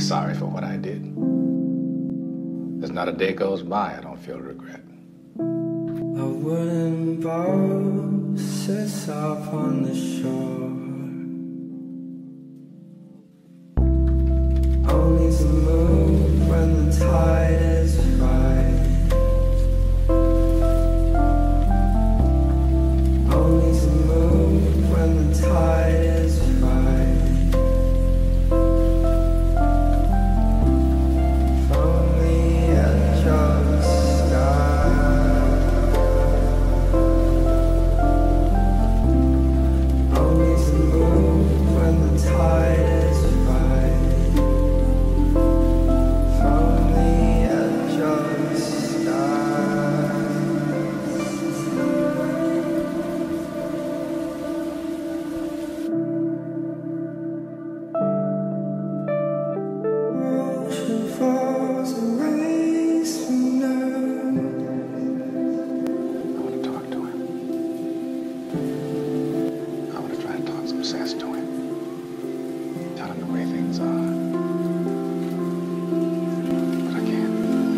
sorry for what I did. There's not a day goes by I don't feel regret. A wooden boat sits up on the shore, only to move when the tide is right, only to move when the tide is right. From the edge of the sky, only to move when the tide is right. From the edge of the sky. Ocean falls and raised me now. I want to talk to him. I want to try and talk some sense to him. Tell him the way things are. But I can't.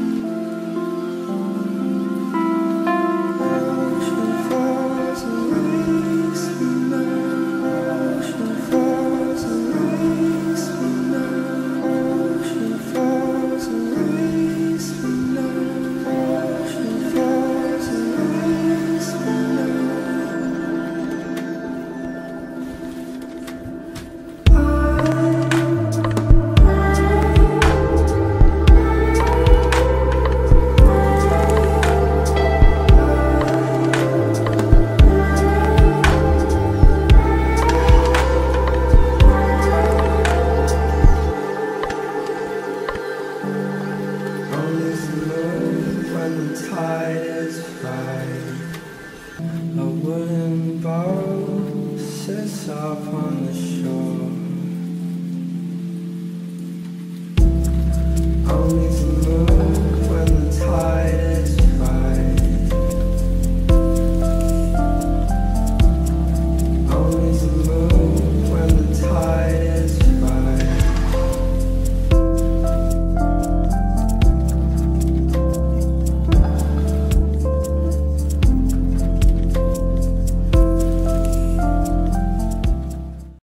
Ocean falls and raised me now. Ocean falls and raised me now. Ocean falls and raised me now. Ocean falls and raised me now. Only to move when the tide is right. A wooden boat sits up on the shore,